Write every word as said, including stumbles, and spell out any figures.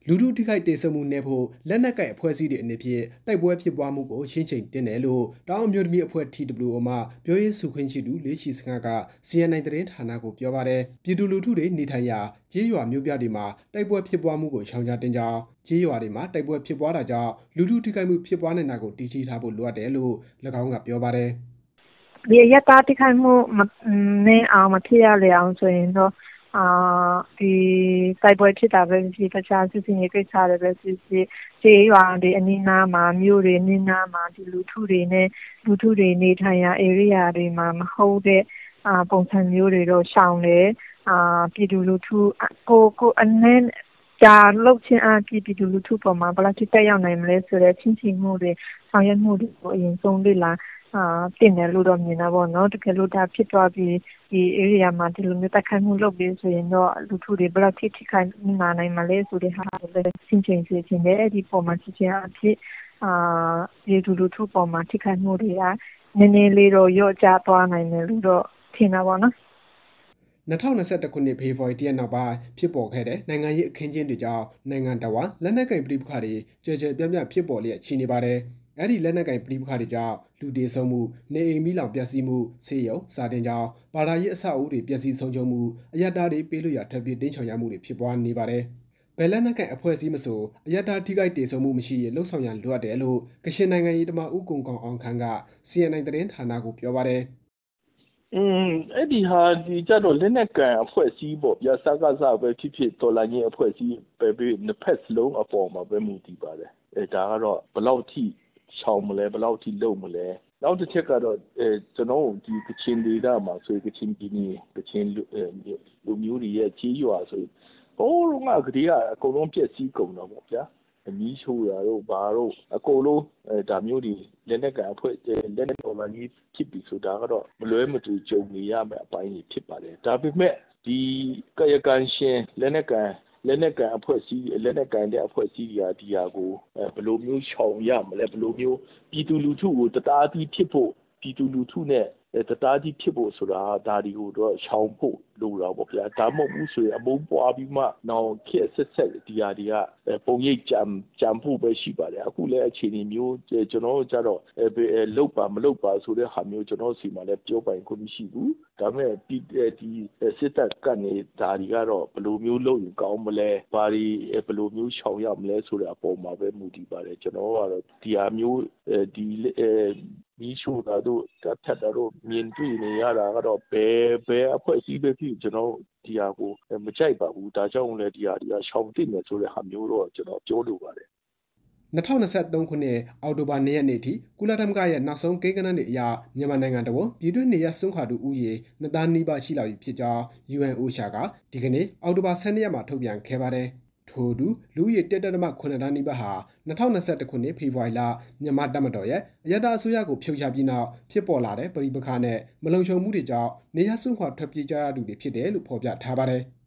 လူထုထိခိုက်ဒေဆုံးမှုနဲ့ဖို့လက်နက်ကိုက်အဖွဲ့အစည်းတွေအနေဖြင့်တိုက်ပွဲဖြစ်ပွားမှုကိုရှင်းချိန်တင်တယ်လို့တောင်အမျိုးသမီးအဖွဲ့ T W O မှပြောရေးဆိုခွင့်ရှိသူလေးချီစခန်းက C N I သတင်းဌာနကိုပြောပါတယ်ပြည်သူလူထုတွေနေထိုင်ရာကျေးရွာမျိုးပြတွေမှာတိုက်ပွဲဖြစ်ပွားမှုကိုရှောင်ကြတင်ကြောင်းကျေးရွာတွေမှာတိုက်ပွဲဖြစ်ပွားတာကြောင့်လူထုထိခိုက်မှုဖြစ်ပွားနေတာကိုတည်ရှိထားဖို့လိုအပ်တယ်လို့၎င်းကပြောပါတယ်ဒီရတာတိခိုင်မှုနဲ့အောင်မဖြစ်ရလေအောင်ဆိုရင်တော့အာဒီတိုက်ပွဲဖြစ်တာပဲဖြစ်တခြားစစ်စင်ရေးကိစ္စတွေပဲဖြစ်ဖြစ်ကျေးရွာတွေအနီးနားမှာမြို့တွေအနီးနားမှာဒီလူထုတွေနဲ့လူထုတွေနေထိုင်ရာ area တွေမှာမဟုတ်တဲ့အာပုံစံမျိုးတွေတော့ရှောင်တယ်အာပြည်သူလူထုကိုကိုအနေကြာလောက်ချင်းအပြည်ပြည်သူလူထုပေါ်မှာဘယ်လောက်တက်ရောက်နိုင်မလဲဆိုတဲ့ချင်းချင်းမှုတွေဆောင်ရွက်မှုတွေကိုအရင်ဆုံးလေ့လာအာတင်တယ်လို့တော့မြင်တာပေါ့နော်တကယ်လို့ဒါဖြစ်သွားပြီးဒီ area မှာဒီလိုမျိုးတက်ခိုင်းမှုလုပ်ပြီးဆိုရင်တော့လူထုတွေဘယ်လောက်ထိထိခိုက်နိုင်နိုင်မလဲဆိုတဲ့ဟာကိုလည်းရှင်းချင်းရှင်းချင်းနဲ့ဒီပုံမှာရှင်းချင်းအဖြစ်အာဒီလူလူထုပေါ်မှာထိခိုက်မှုတွေကနည်းနည်းလေးတော့ရော့ကျသွားနိုင်တယ်လို့တော့ထင်တာပေါ့နော်၂၀၂၁ခုနှစ်ဖေဖော်ဝါရီလနောက်ပိုင်းဖြစ်ပေါ်ခဲ့တဲ့နိုင်ငံရေးအခင်းကျင်းတွေကြောင့်နိုင်ငံတော်ဝန်လက်နက်ကင်ပြည်ပခါတွေကြဲကြဲပြန့်ပြန့်ဖြစ်ပေါ်လျက်ရှိနေပါတယ်။အဲ့ဒီလက်နက်ကင်ပြည်ပခါတွေကြောင့်လူဒေဆုံးမှုနေအိမ်မိလောင်ပျက်စီးမှုဆေးရုံစာတင်ကြောင်းဘာသာရေးအဆောက်အဦတွေပျက်စီးဆုံးရှုံးမှုအယက်သားတွေပေးလို့ရထပ်ပြီးတင်းချောင်ရမှုတွေဖြစ်ပွားနေပါတယ်။ဘယ်လက်နက်ကင်အဖွဲ့အစည်းမဆိုအယက်သားထိခိုက်ဒေဆုံးမှုမရှိရလှုပ်ဆောင်ရလိုအပ်တယ်လို့ကချင်နိုင်ငံရေးတမဦးကုံကောင်အောင်ခန်းက C N I သတင်းဌာနကိုပြောပါတယ်อืมအဲ့ဒီဟာဒီကြတော့လက်နက်ကန်အဖွဲ့အစည်းပေါ့ဗျာစကားစားပဲဖြစ်ဖြစ်တော်လိုင်းရဲ့အဖွဲ့အစည်းပဲပဲနှစ်ဖက်စလုံးအပေါ်မှာပဲမူတည်ပါတယ်အဲဒါကတော့ဘယ်လောက်ထိရှောင်မလဲဘယ်လောက်ထိလုံမလဲနောက်တစ်ချက်ကတော့အဲကျွန်တော်ဒီကချင်ဒေသမှာဆိုကချင်ပြည်နယ်ကချင်လူမျိုးတွေရဲ့ကြီးရွာဆိုဟိုးလုံးကကလေးကအကုန်လုံးပြည့်စည်ကုန်တော့ပေါ့ဗျာအမီးရှို့တာတို့ဘာတို့အကုန်လုံးအဲဒါမျိုးတွေလက်နက်ကအဖွဲ့လက်နက်တော်မှကြီးဖြစ်ပြီဆိုတာကတော့မလွဲမသွေကြုံနေရမယ့်အပိုင်းကြီးဖြစ်ပါတယ်ဒါပေမဲ့ဒီကာယကံရှင်လက်နက်ကလက်နက်ကအဖွဲ့အစည်းလက်နက်ကတဲ့အဖွဲ့အစည်းတွေကဒီဟာကိုဘယ်လိုမျိုးရှောင်ရမလဲဘယ်လိုမျိုးပြည်သူလူထုကိုတသားတည်းဖြစ်ဖို့ပြည်သူလူထုနဲ့တသားတည်းဖြစ်ဖို့ဆိုတာဒါဒီကိုတော့ရှောင်ဖို့လိုတာပေါ့ဗျာဒါမှမဟုတ်ဘူးဆိုရင်အမုန်းပွားပြီးမှနောက်ခေတ်ဆက်ဆက်ဒီဟာတွေကပုံရိပ်ကြံကြံဖို့ပဲရှိပါတယ်အခုလည်းအခြေအနေမျိုးကျွန်တော်တို့ကြတော့လုတ်ပါမလုတ်ပါဆိုတဲ့ဟာမျိုးကျွန်တော်စီမှာလည်းပြောပိုင်ခွင့်မရှိဘူးဒါပေမဲ့ဒီဒီစစ်တပ်ကနေဒါတွေကတော့ဘယ်လိုမျိုးလုပ်ရင်ကောင်းမလဲဘာတွေဘယ်လိုမျိုးရှောင်ရမလဲဆိုတဲ့အပေါ်မှာပဲမူတည်ပါတယ်ကျွန်တော်ကတော့ဒီဟာမျိုးဒီမီးရှို့တာတို့တက်ထက်တာတို့မြင်တွေ့နေရတာကတော့ဘယ်ဘယ်အဖွဲ့အစည်းပဲဖြစ်ကျွန်တော်ဒီဟာကိုမကြိုက်ပါဘူးဒါကြောင့်လည်းဒီဟာဒီဟာရှောင်သိနေဆိုတဲ့ဟာမျိုးတော့ကျွန်တော်ပြောလိုပါတယ်၂၀၂၃ခုနှစ်အောက်တိုဘာလရက်နေ့ထိကုလသမဂ္ဂရဲ့နောက်ဆုံးကိန်းဂဏန်းတွေအရမြန်မာနိုင်ငံတော်ပြည်တွင်းနေရစွန့်ခွာသူဦးရေနှစ်သန်းနီးပါးရှိလာပြီဖြစ်ကြောင်း U N O C H A ကဒီကနေ့အောက်တိုဘာ၁၂ရက်မှာထုတ်ပြန်ခဲ့ပါတယ်။ထို့သူလူဦးရေတစ်ဒသမခုနှစ်သန်းနီးပါးဟာ၂၀၂၁ခုနှစ်ဖေဖော်ဝါရီလမြန်မာတပ်မတော်ရဲ့အယက်သားအစိုးရကိုဖျောက်ချပြီးနောက်ဖြစ်ပေါ်လာတဲ့ပဋိပက္ခနဲ့မလုံခြုံမှုတွေကြောင့်နေရစွန့်ခွာထွက်ပြေးကြရသူတွေဖြစ်တယ်လို့ဖော်ပြထားပါတယ်။